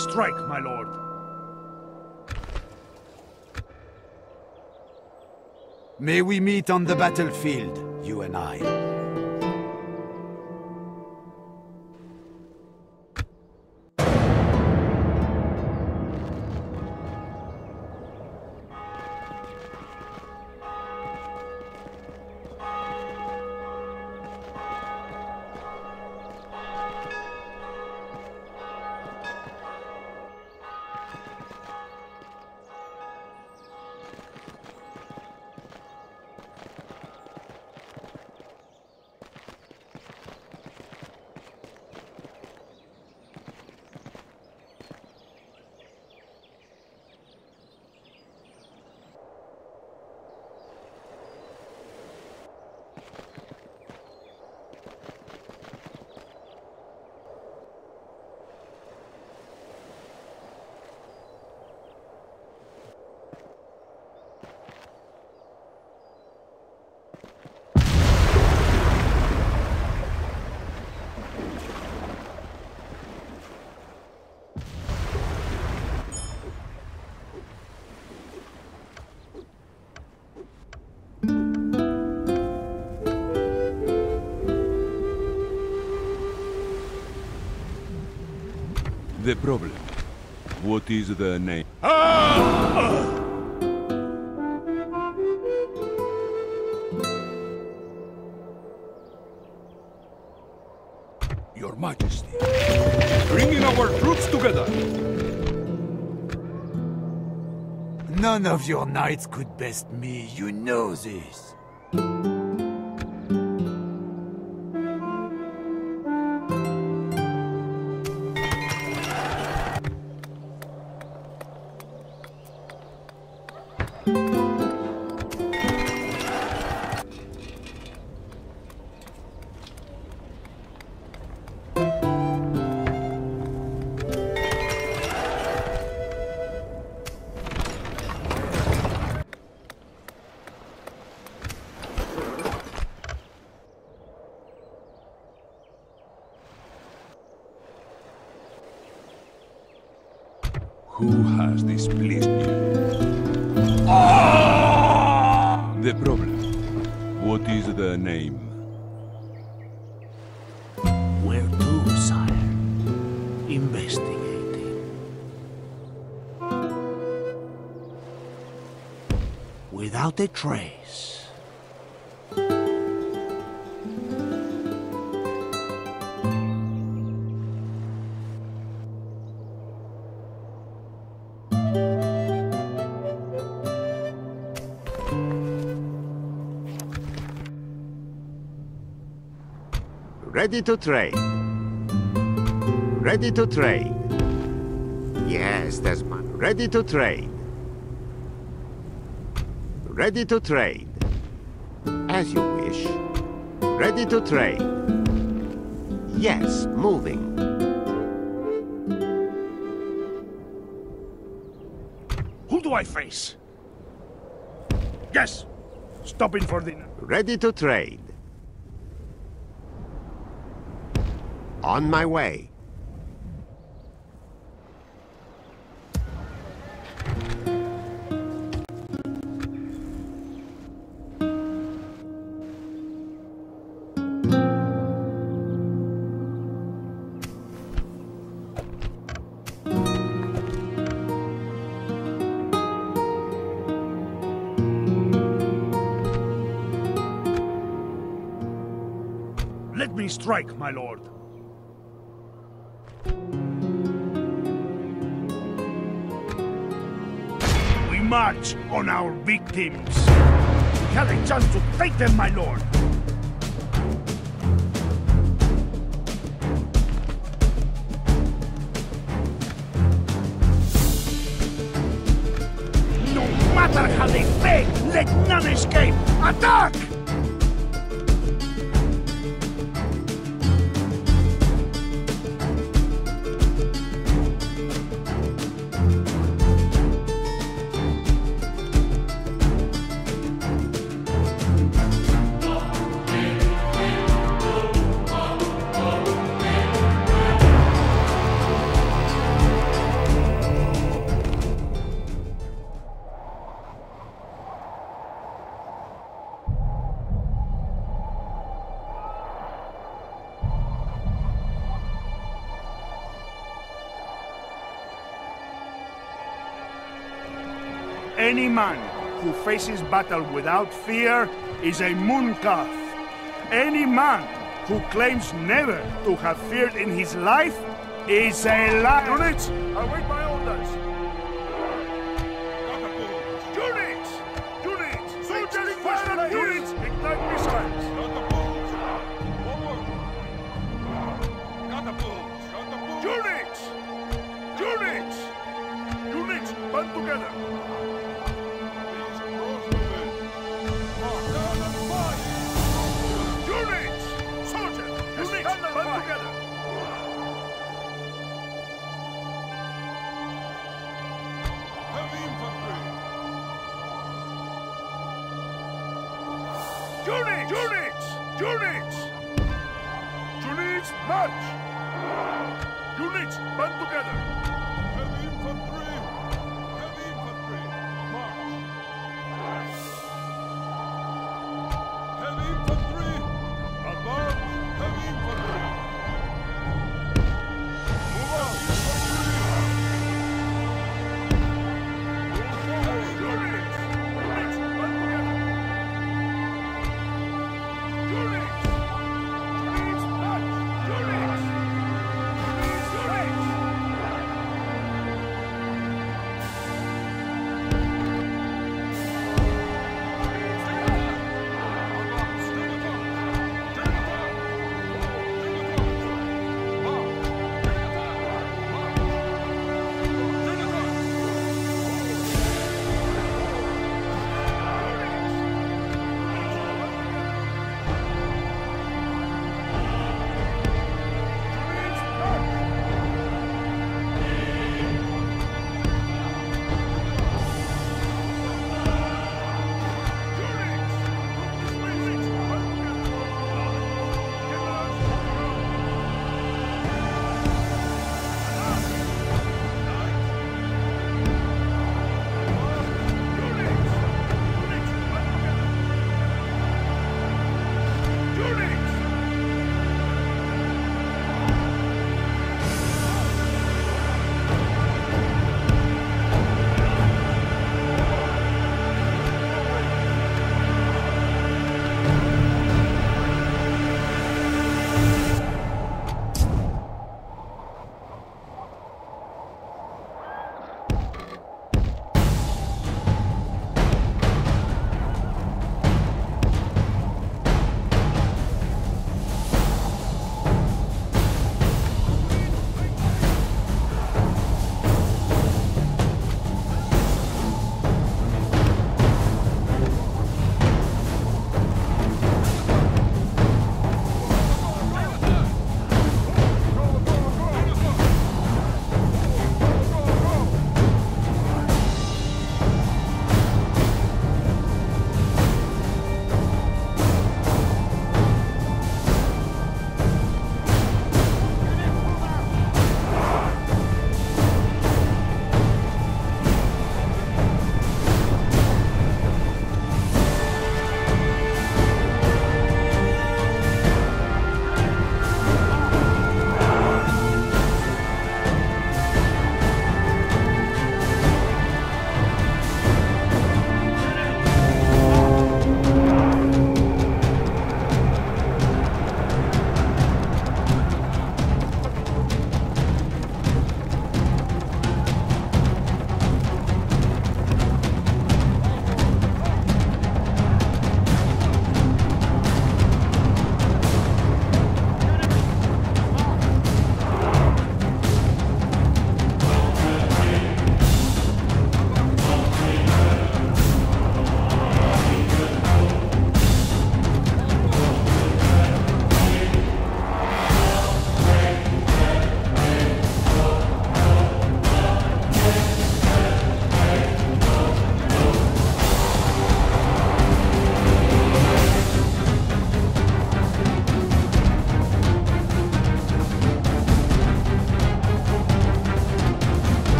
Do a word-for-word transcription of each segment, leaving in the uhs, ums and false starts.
strike, my lord. May we meet on the battlefield, you and I. The problem. What is the name? Your Majesty, bringing our troops together. None of your knights could best me, you know this. Who has displeased you? The problem. What is the name? Where to, sire? Investigating. Without a trace. Ready to trade. Ready to trade. Yes, Desmond. Ready to trade. Ready to trade. As you wish. Ready to trade. Yes, moving. Who do I face? Yes, stopping for dinner. Ready to trade. On my way. Let me strike, my lord. We march on our victims. We have a chance to take them, my lord. No matter how they beg, let none escape. Attack! Any man who faces battle without fear is a Mooncalf. Any man who claims never to have feared in his life is a liar. Units, await my orders. Units! Units! Soldiers, fire on units! Ignite missiles! Units! Units! Units, band together! Units! Soldiers! Units, band together! Heavy infantry! Units! Units! Units! Units, march! Units, band together! Heavy infantry! Heavy infantry! March! Heavy infantry! Advance! Heavy infantry! Move out! Heavy units! Units, band together! Units! Units, march! Units!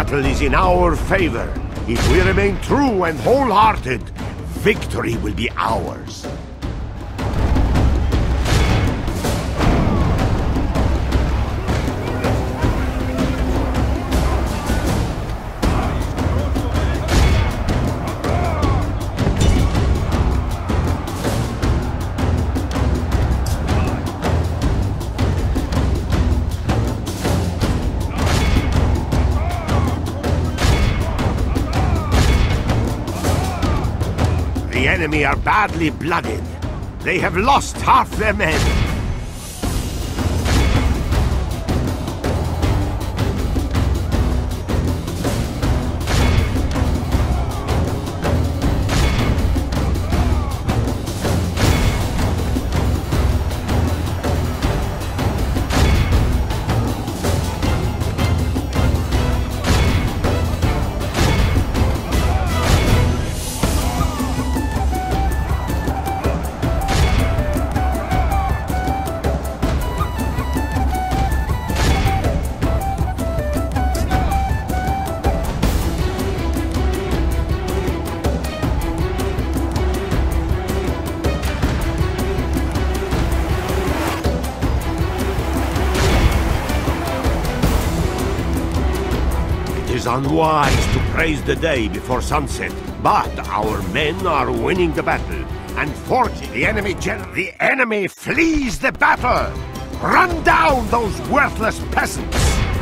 battle is in our favor. If we remain true and wholehearted, victory will be ours. The enemy are badly blooded. They have lost half their men. It is unwise to praise the day before sunset, but our men are winning the battle, and forty the enemy gen- the enemy flees the battle! Run down those worthless peasants!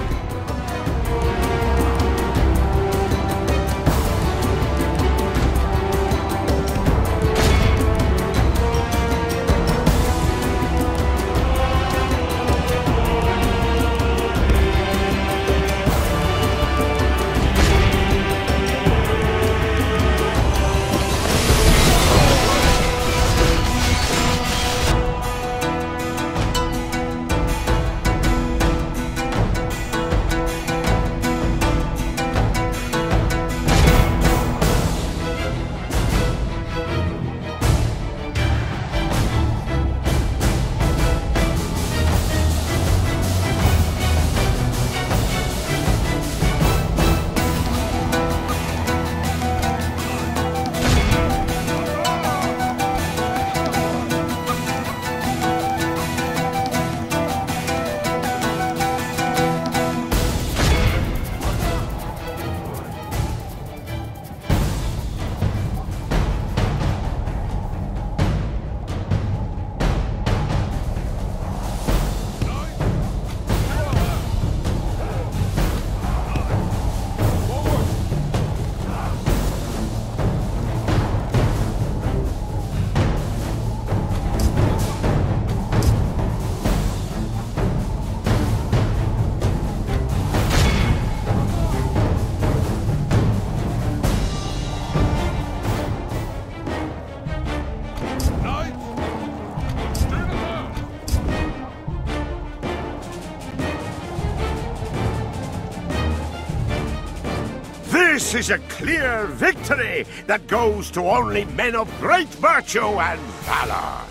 This is a clear victory that goes to only men of great virtue and valor.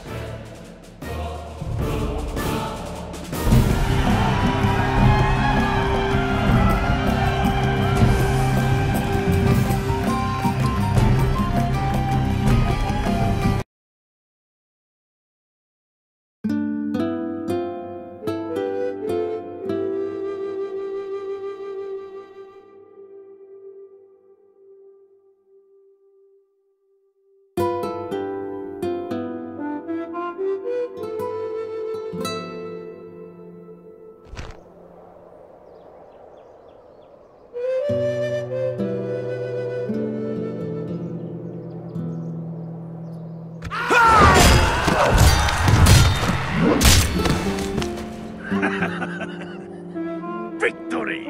Victory!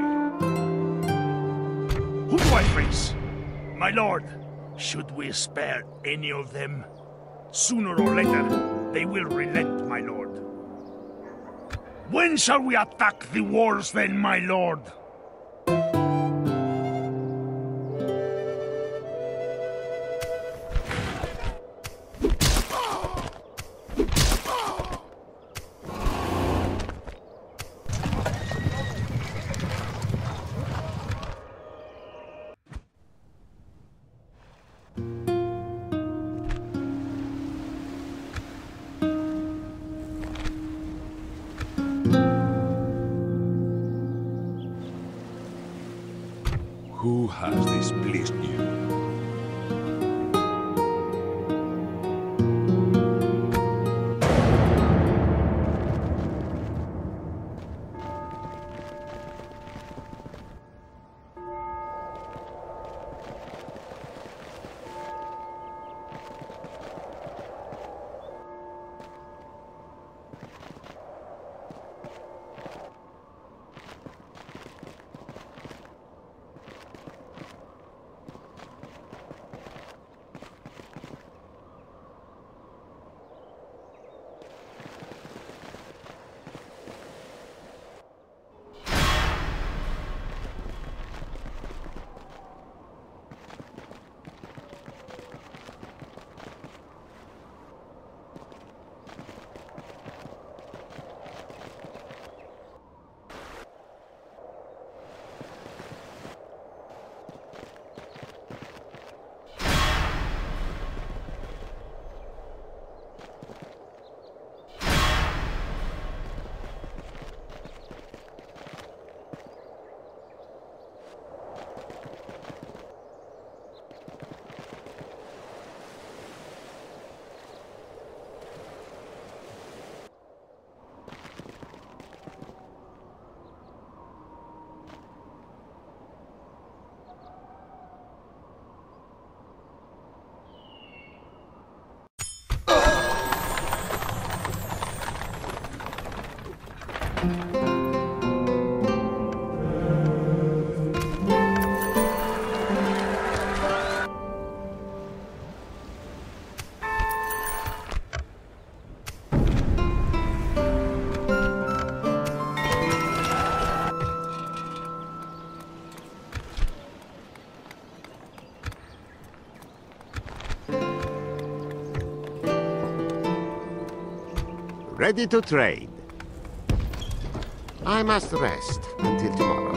Who do I face? My lord, should we spare any of them? Sooner or later, they will relent, my lord. When shall we attack the walls then, my lord? has displeased you? Ready to trade. I must rest until tomorrow.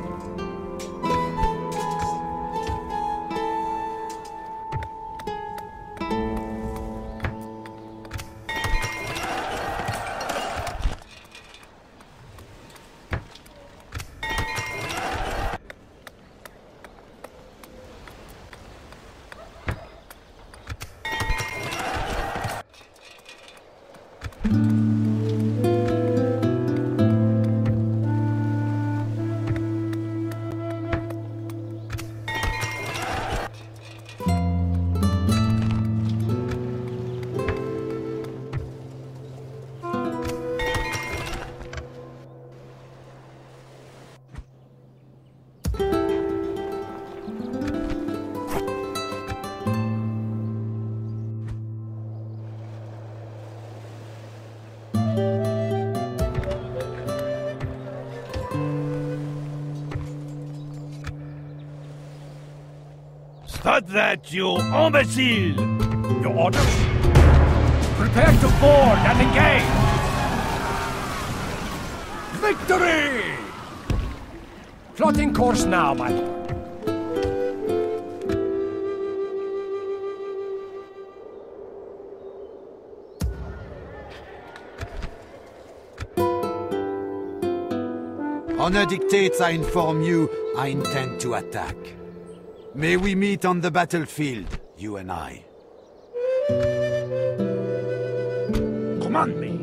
Stop that, you imbecile! Your orders? Prepare to board and engage! Victory! Plotting course now, my lord. Honor dictates I inform you I intend to attack. May we meet on the battlefield, you and I. Command me.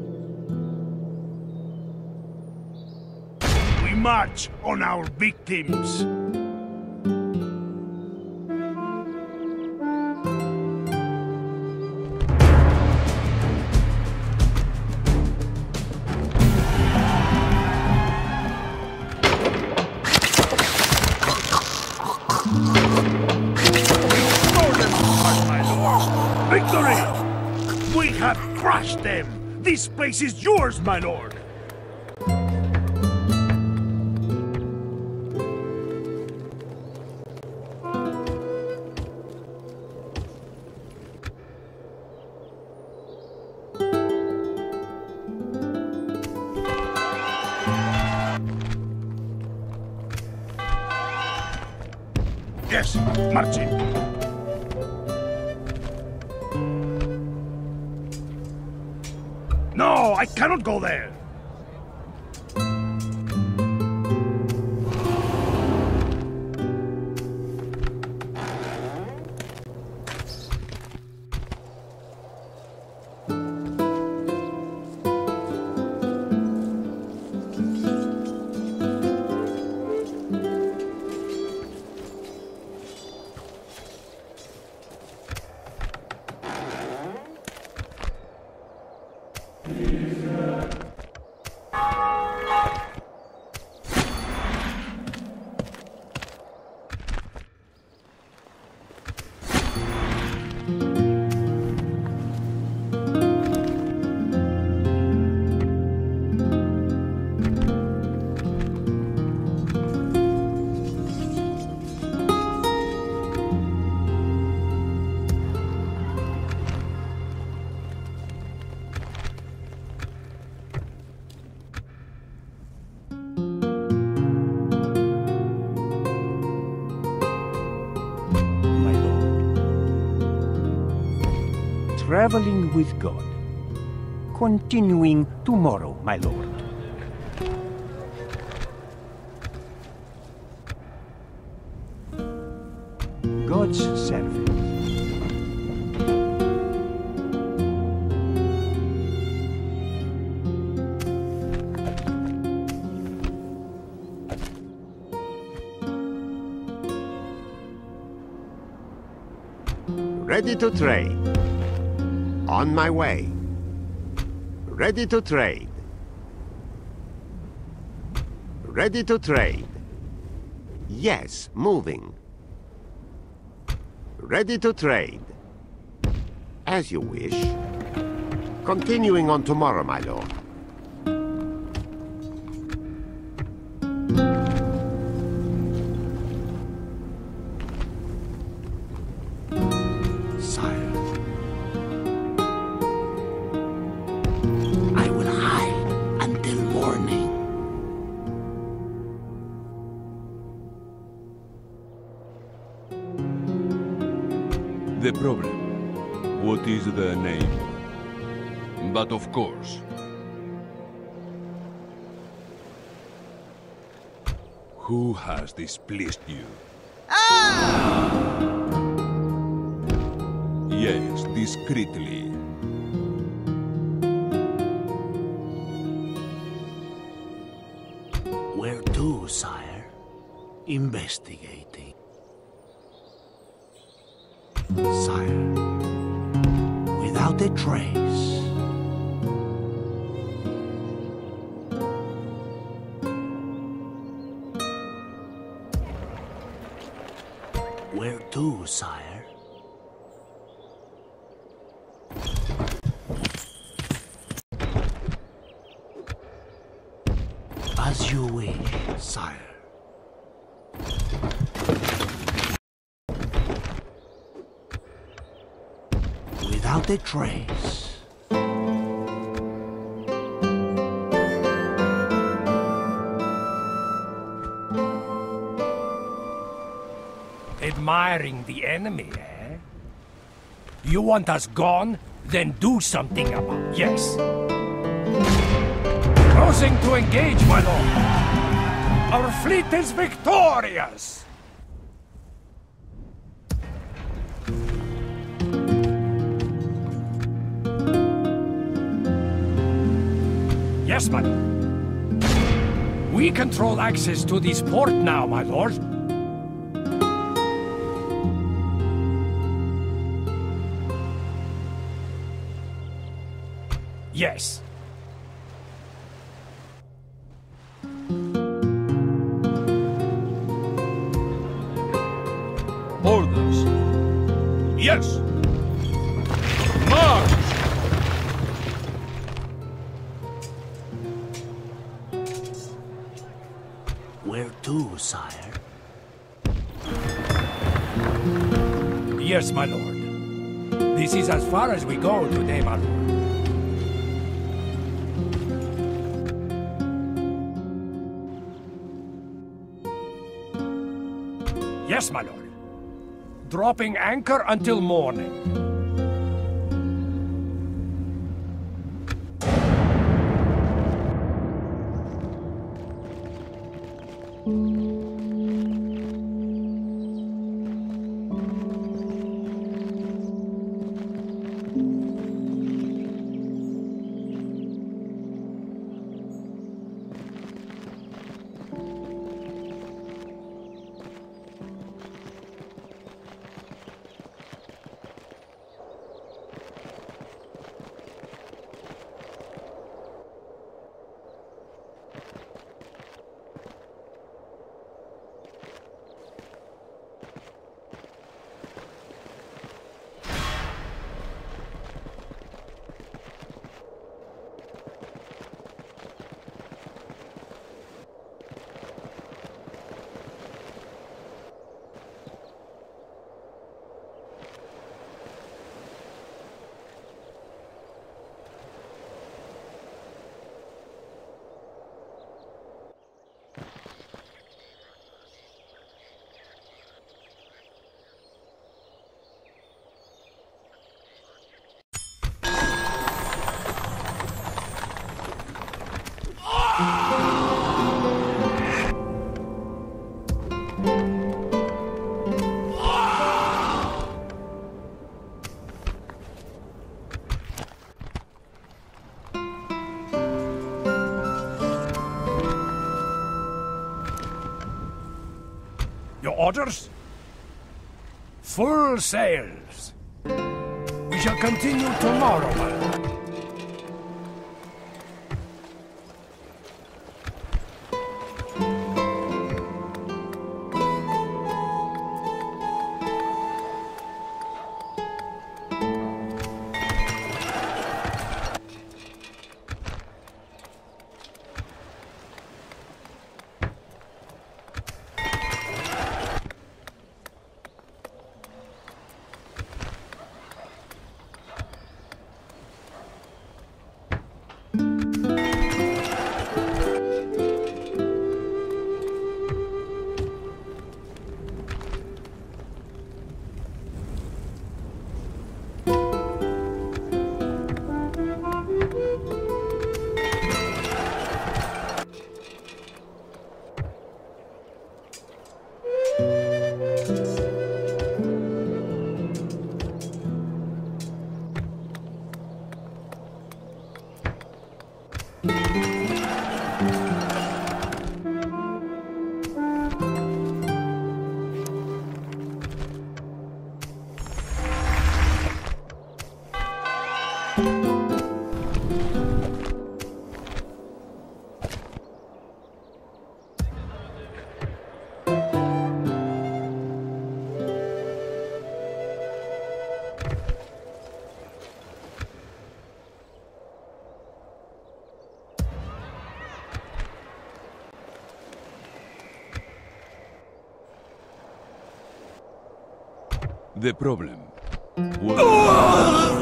We march on our victims. Victory! We have crushed them! This place is yours, my lord! Yes, marching. No, I cannot go there! traveling with God. Continuing tomorrow, my lord. God's servant. Ready to trade. On my way. Ready to trade. Ready to trade. Yes, moving. Ready to trade. As you wish. Continuing on tomorrow, my lord. The problem. What is the name? But of course. Who has displeased you? Ah! Yes, discreetly. Where to, sire? Investigating. Sire, without a trace. Where to, sire? As you wish, sire. Without a trace. Admiring the enemy, eh? You want us gone? Then do something about it. Yes. Closing to engage, my lord. Our fleet is victorious! Yes, my lord. We control access to this port now, my lord. Yes. Orders. Yes. March! Where to, sire? Yes, my lord. This is as far as we go today, my lord. Yes, my lord. Dropping anchor until morning. Your orders? Full sails. We shall continue tomorrow, my lord. The problem was...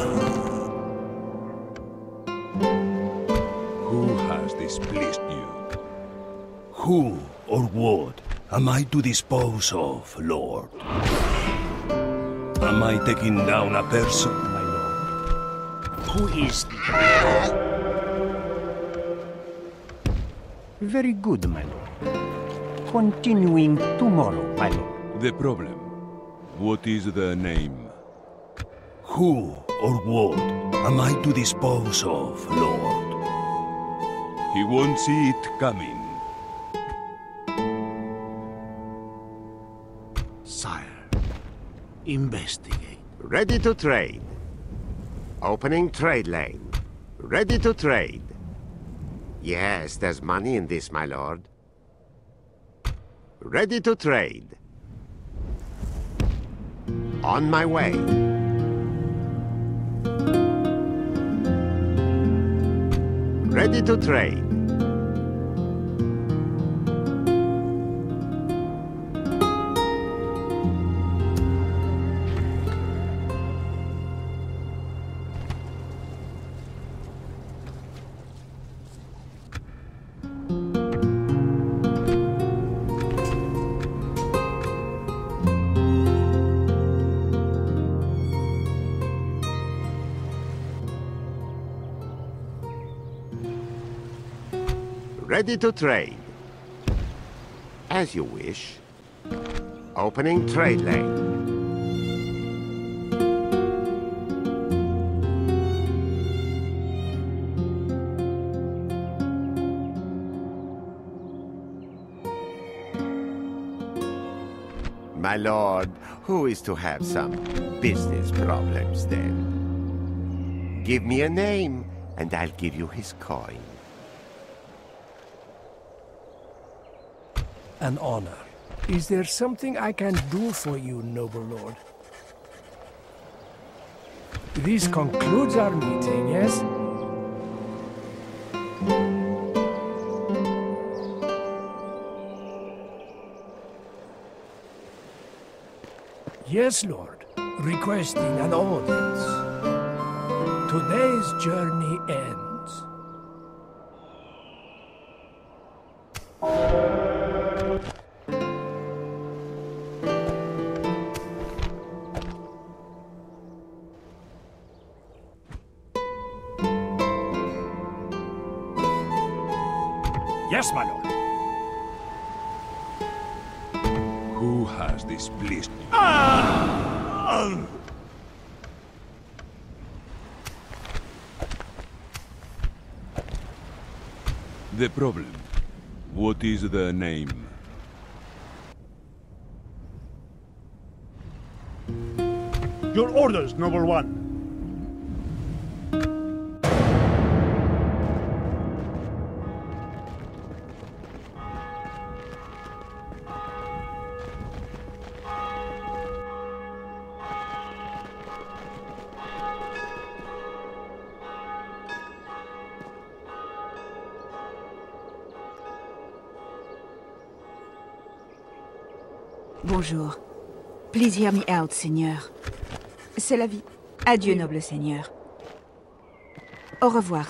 Who has displeased you? Who or what am I to dispose of, Lord? Am I taking down a person, my lord? Who is... Very good, my lord. Continuing tomorrow, my lord. The problem. What is the name? Who or what am I to dispose of, Lord? He won't see it coming. Sire, investigate. Ready to trade. Opening trade lane. Ready to trade. Yes, there's money in this, my lord. Ready to trade. On my way. Ready to trade. Ready to trade. As you wish. Opening trade lane. My lord, who is to have some business problems then? Give me a name, and I'll give you his coin. An honor. Is there something I can do for you, noble lord? This concludes our meeting, yes? Yes, lord. Requesting an audience. Today's journey ends. Yes, my lord. Who has displeased you? The problem. What is the name? Your orders, Noble One. Bonjour. Please hear me out, Seigneur. C'est la vie. Adieu, noble Seigneur. Au revoir.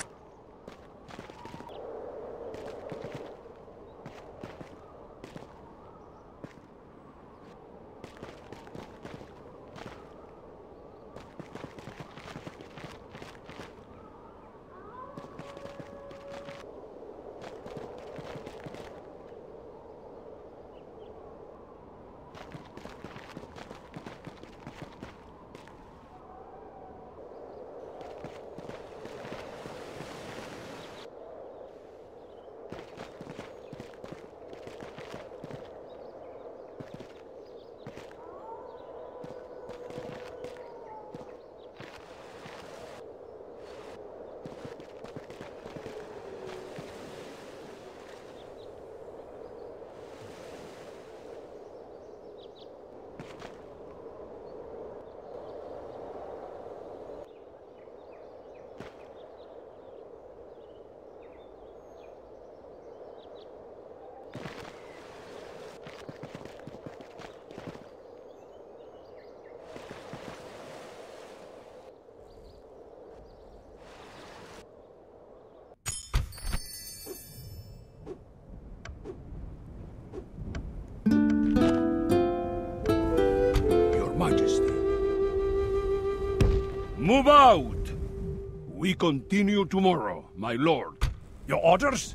Move out! We continue tomorrow, my lord. Your orders?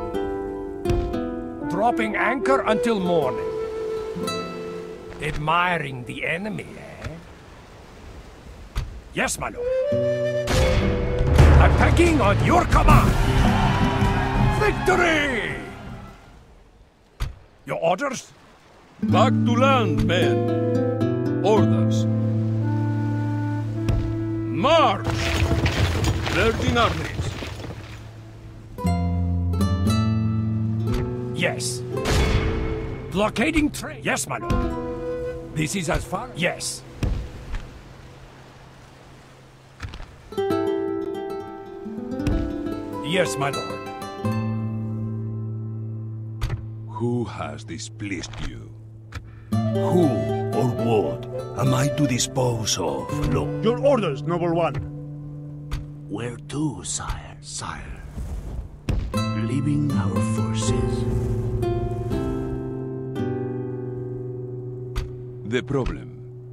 Dropping anchor until morning. Admiring the enemy, eh? Yes, my lord. Attacking on your command! Victory! Your orders? Back to land, men. Orders. March! Virgin armies. Yes. Blockading train. Yes, my lord. This is as far? Yes. Yes, my lord. Who has displeased you? Who or what am I to dispose of, Lord? Your orders, Noble One. Where to, sire? Sire. Leaving our forces. The problem.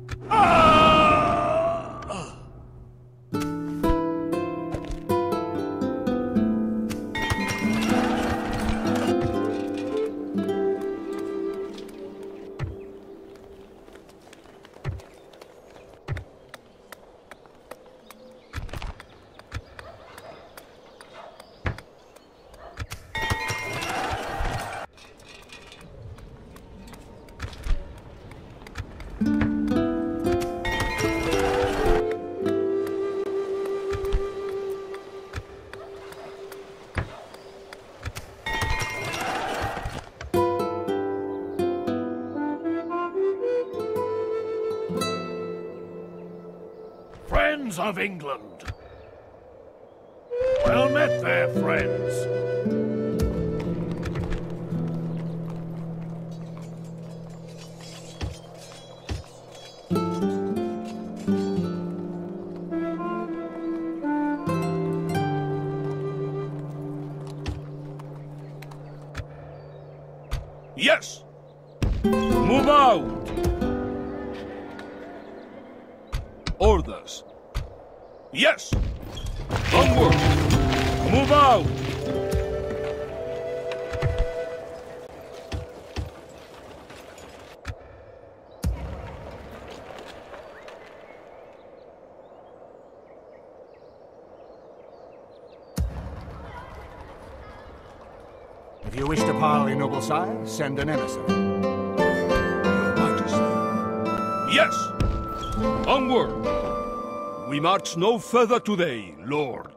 Friends of England. Well met there, friends. Yes! Move out! Orders. Yes! Onward! Move out! If you wish to parley, noble sire, send an emissary. Your Majesty. Yes! Onward! We march no further today, Lord.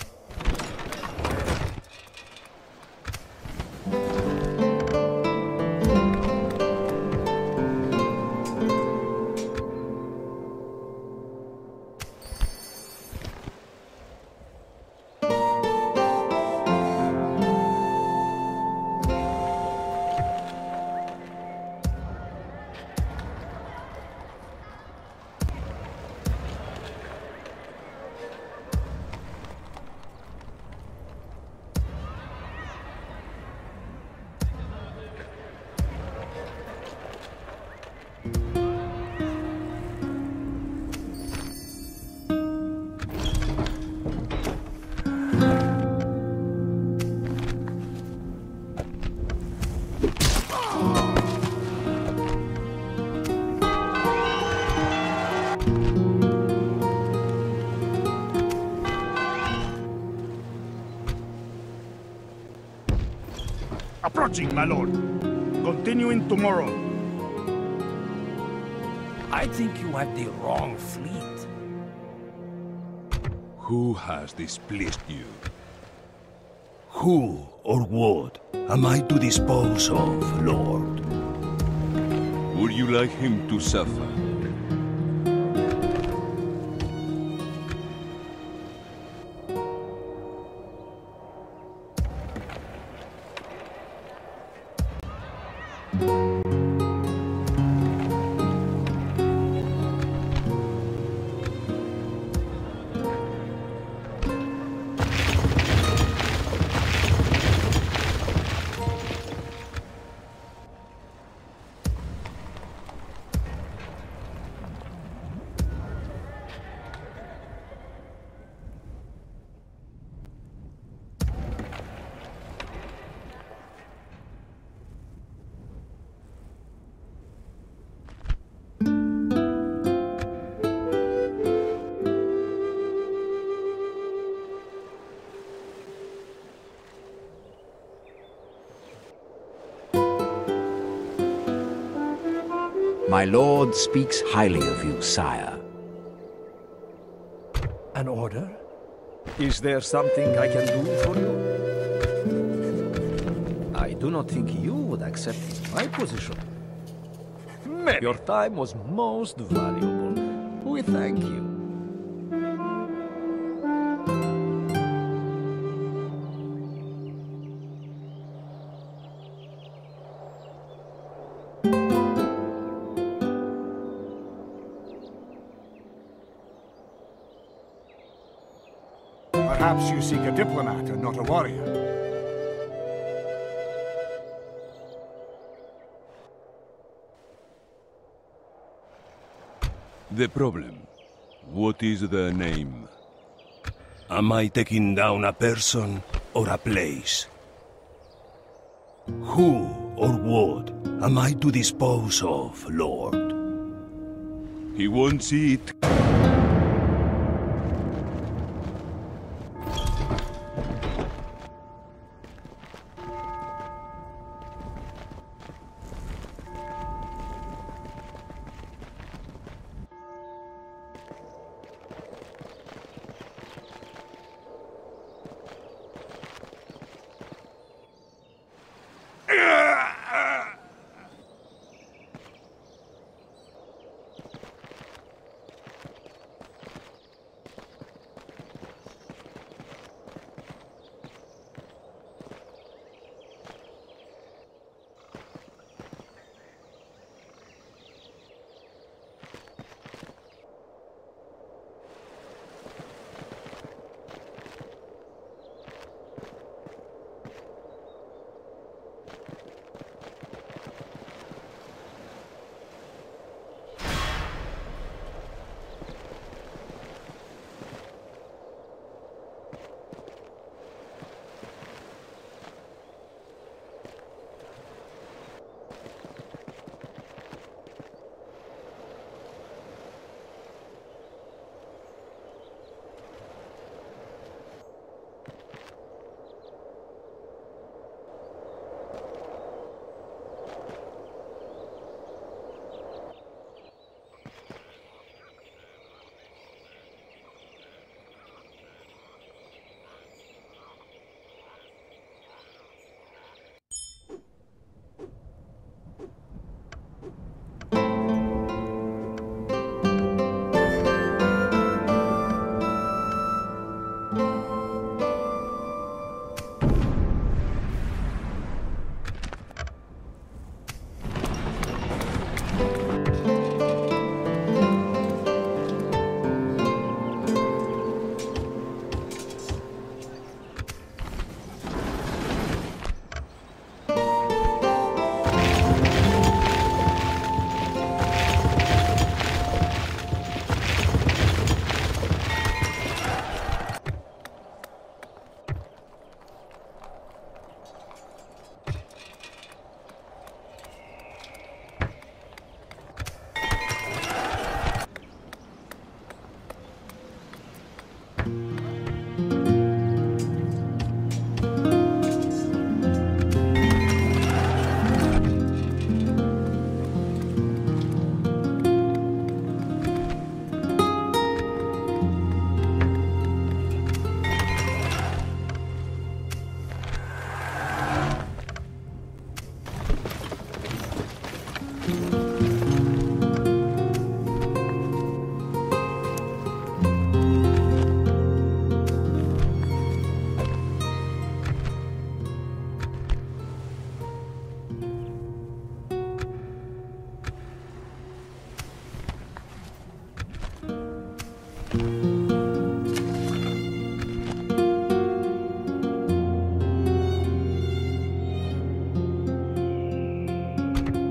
Approaching, my lord. Continuing tomorrow. I think you have the wrong fleet. Who has displeased you? Who or what am I to dispose of, Lord? Would you like him to suffer? My lord speaks highly of you, sire. An order? Is there something I can do for you? I do not think you would accept my position. Maybe. Your time was most valuable. We thank you. Perhaps you seek a diplomat and not a warrior. The problem. What is the name? Am I taking down a person or a place? Who or what am I to dispose of, Lord? He won't see it.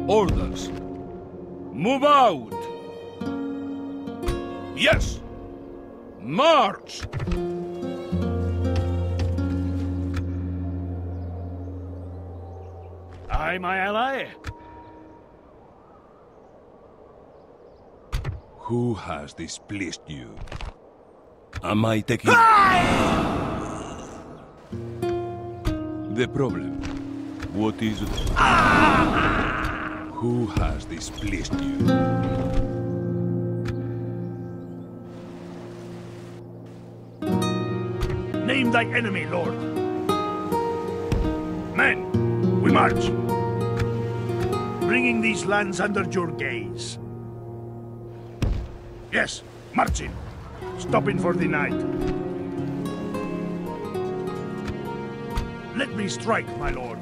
Orders. Move out! Yes! March! Aye, my ally. Who has displeased you? Am I taking... The problem. What is it? Who has displeased you? Name thy enemy, Lord. Men, we march. Bringing these lands under your gaze. Yes, marching. Stopping for the night. Let me strike, my lord.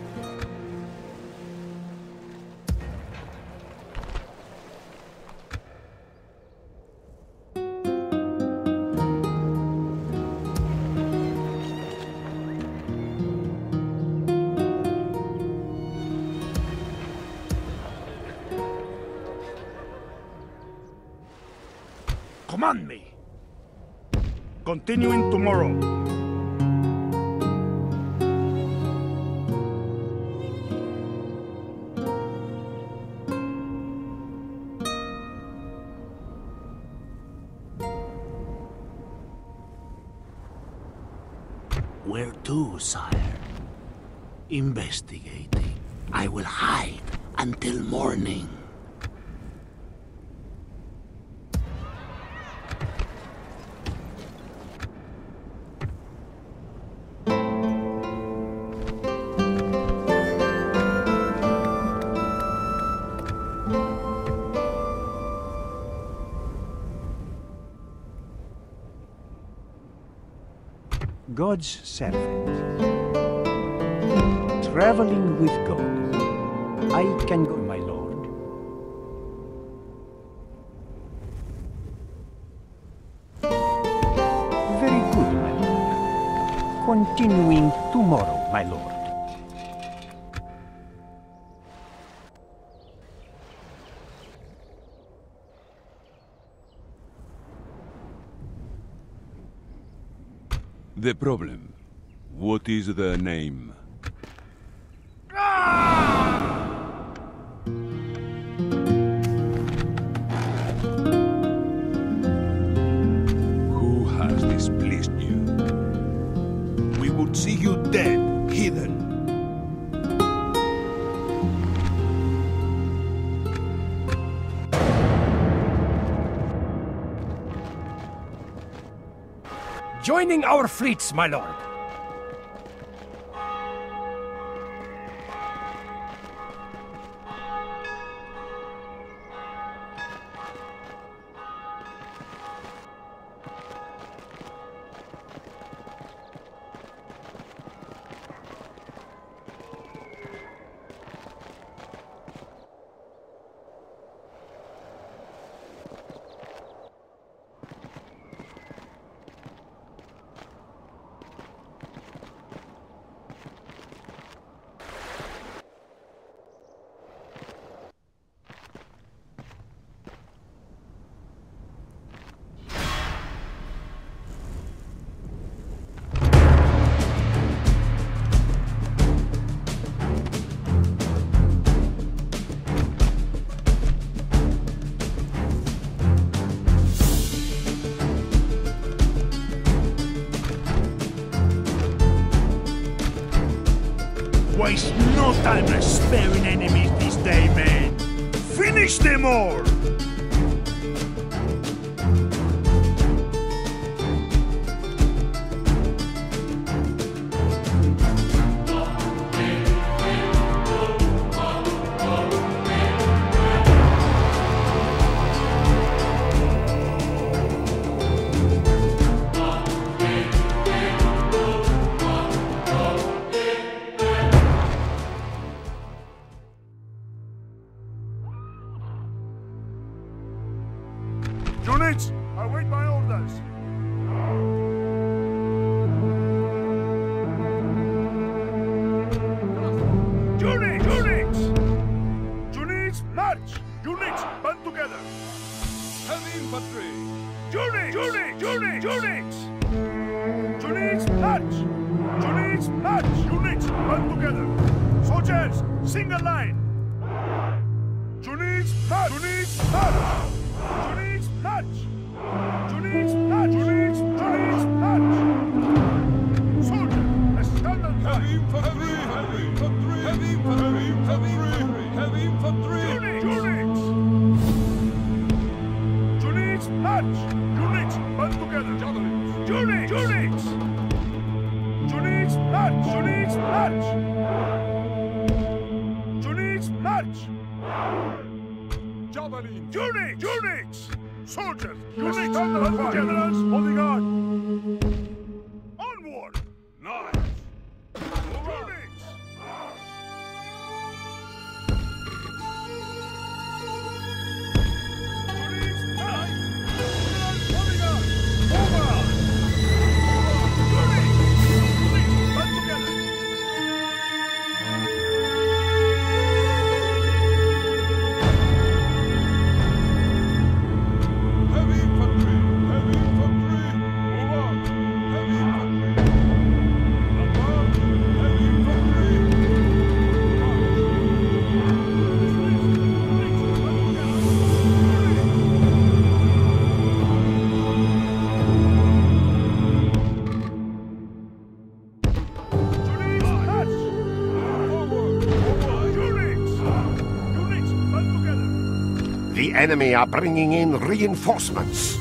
Command me. Continuing tomorrow. Where to, sire? Investigating. I will hide until morning. God's servant. Traveling with God. I can go, my lord. Very good, my lord. Continuing tomorrow, my lord. The problem. What is the name? Who has displeased you? We would see you dead, heathen. Joining our fleets, my lord. Waste no time sparing enemies this day, man. Finish them all! Units, await my orders. Units! Units! infantry! Units! Units! Units! Units! Units, march! Units, march! Units, band together! Soldiers, single line! Units, march! Units, march! Units, march! Units, march! Units, units, march! Soldiers, a standard line! Heavy infantry! Heavy infantry! Heavy infantry! Heavy infantry! Heavy infantry! Units! Units! Units, march! Units, band together! Units! Units! Units, march! Units, march! Units, march! Javelin! Units! Units! Soldiers! Units! Generals, holding on! Onward! Knives! Units! Units! Knives! Generals, holding on! Over! Units! Units! Band together! Heavy infantry! Heavy infantry! Move on! Heavy infantry! Above! Heavy infantry! March! Forward! Forward! Units! Units! Band together! The enemy are bringing in reinforcements.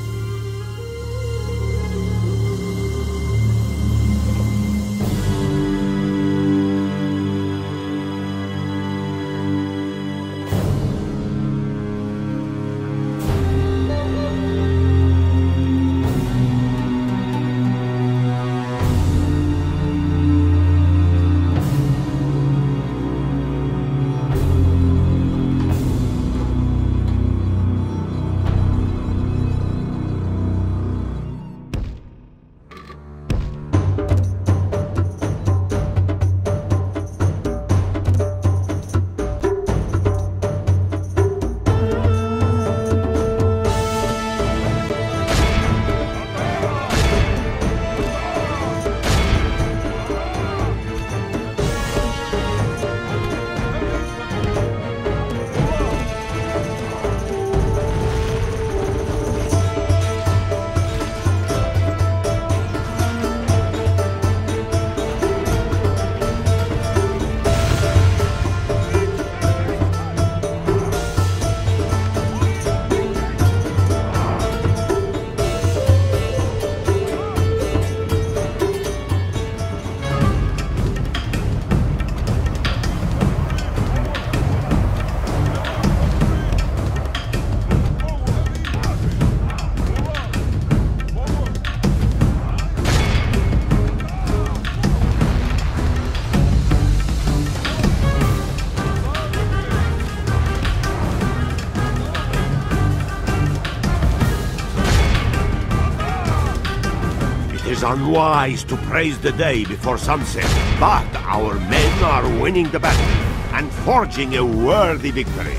It is unwise to praise the day before sunset, but our men are winning the battle and forging a worthy victory.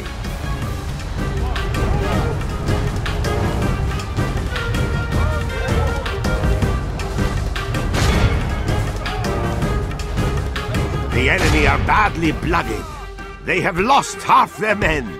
The enemy are badly blooded. They have lost half their men.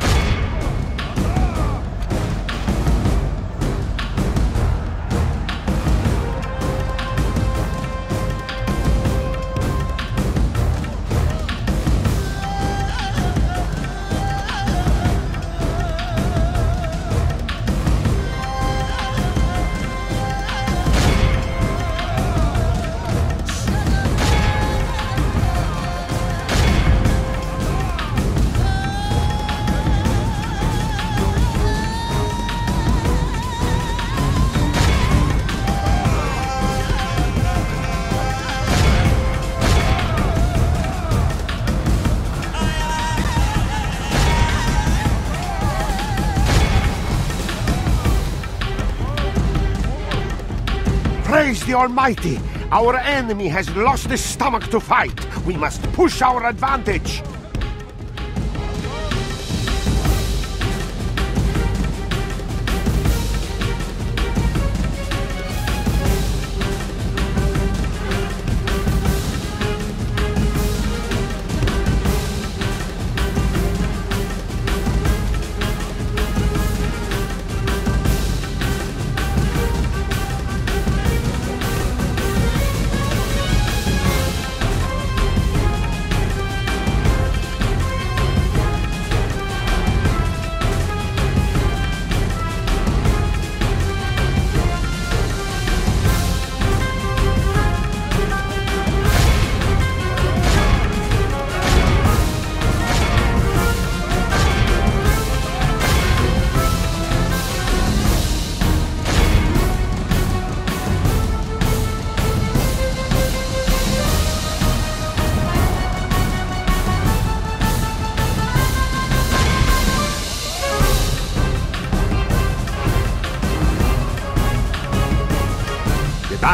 Praise the Almighty! Our enemy has lost his stomach to fight. We must push our advantage.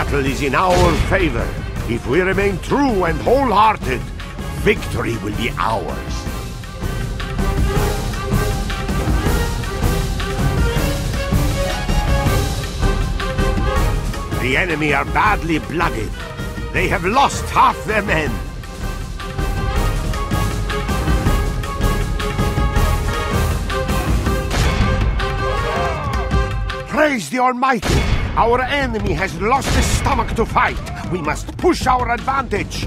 battle is in our favor. If we remain true and wholehearted, victory will be ours. The enemy are badly blooded. They have lost half their men. Praise the Almighty! Our enemy has lost his stomach to fight. We must push our advantage.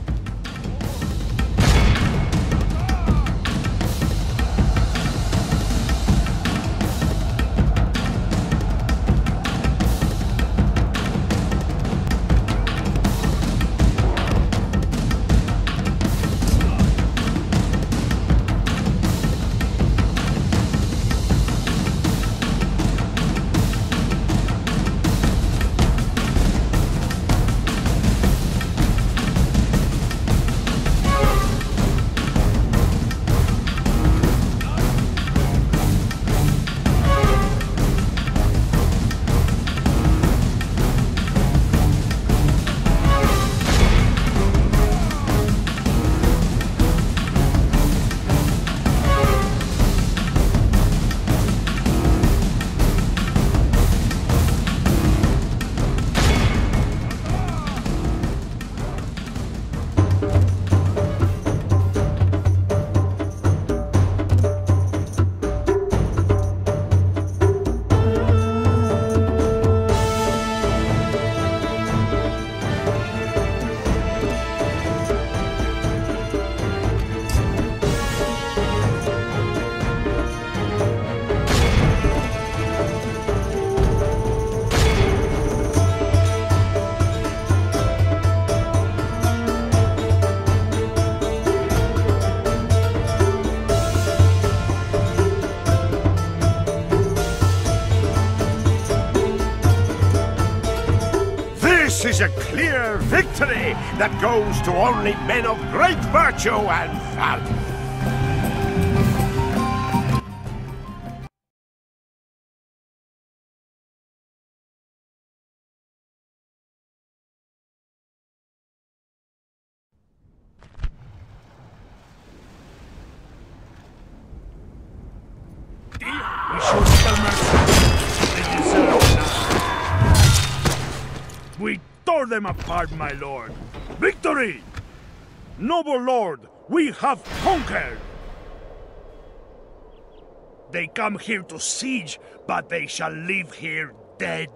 This is a clear victory that goes to only men of great virtue and valor. We should tell mercy. They deserve that. We tore them apart, my lord. Victory! Noble lord, we have conquered! They come here to siege, but they shall leave here dead.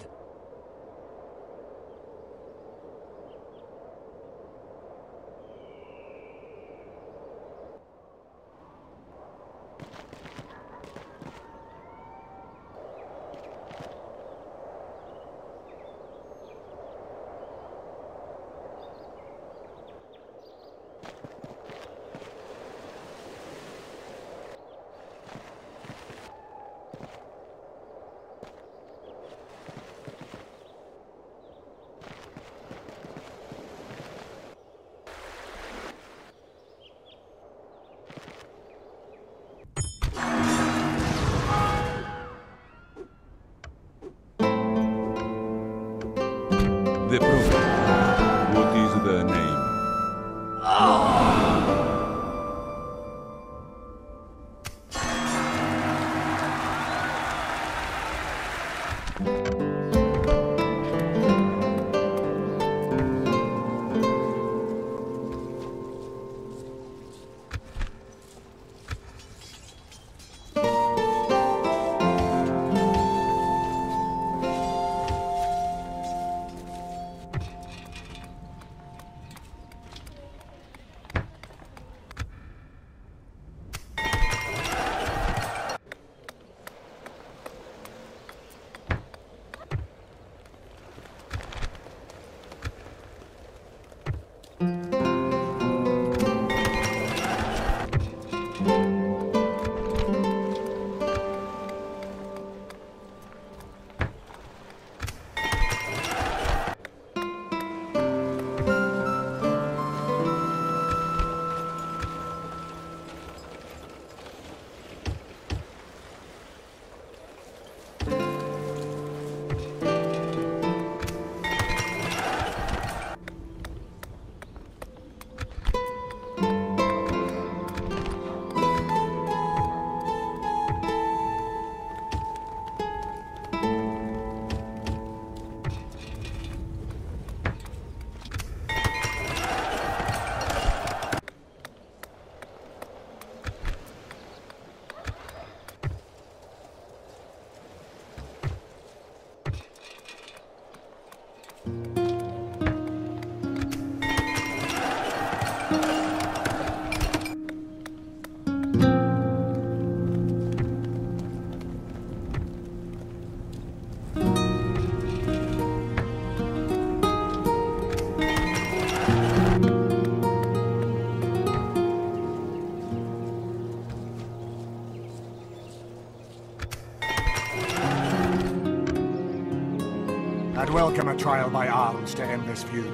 I'd welcome a trial by arms to end this feud.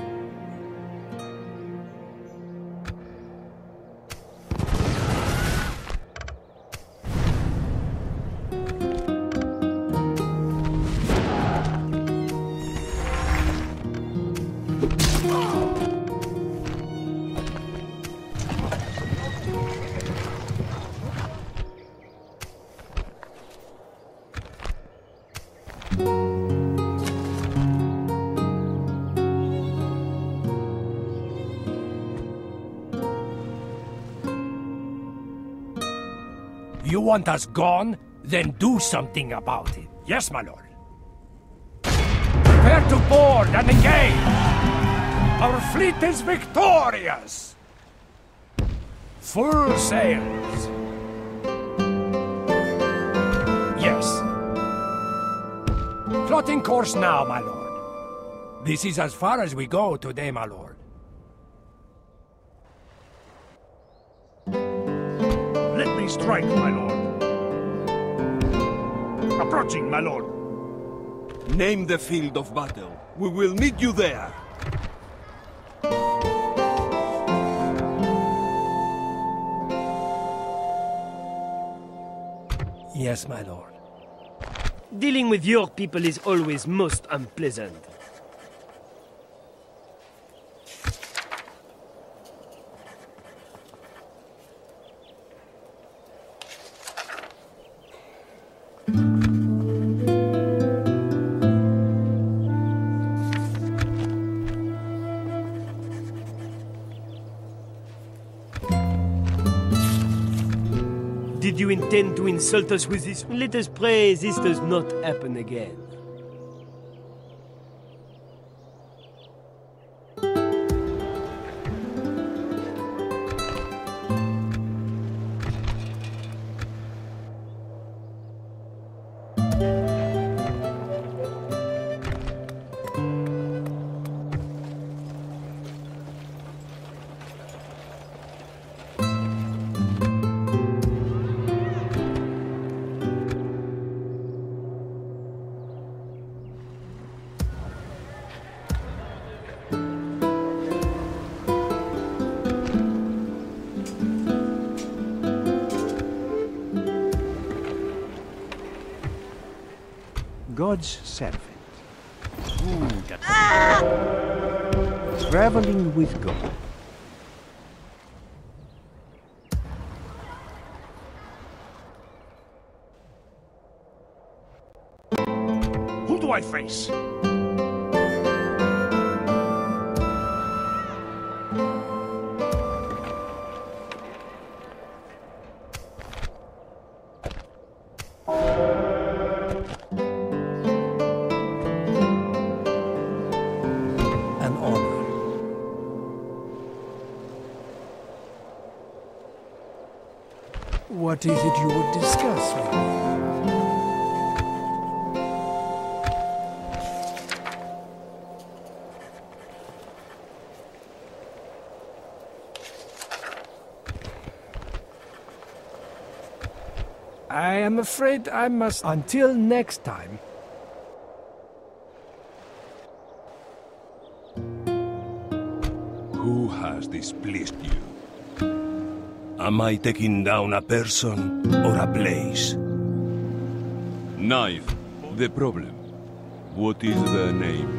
You want us gone? Then do something about it. Yes, my lord. Prepare to board and engage! Our fleet is victorious! Full sails! Yes. Plotting course now, my lord. This is as far as we go today, my lord. Let me strike, my lord. Approaching, my lord. Name the field of battle. We will meet you there. Yes, my lord. Dealing with your people is always most unpleasant. Did you intend to insult us with this? Let us pray this does not happen again. God's servant. Ooh, ah! Traveling with God. Who do I face? What is it you would discuss with me? I am afraid I must... Until next time. Who has displeased you? Am I taking down a person or a place? Knife. The problem. What is the name?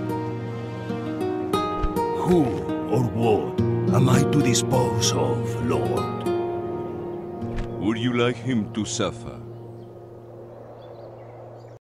Who or what am I to dispose of, Lord? Would you like him to suffer?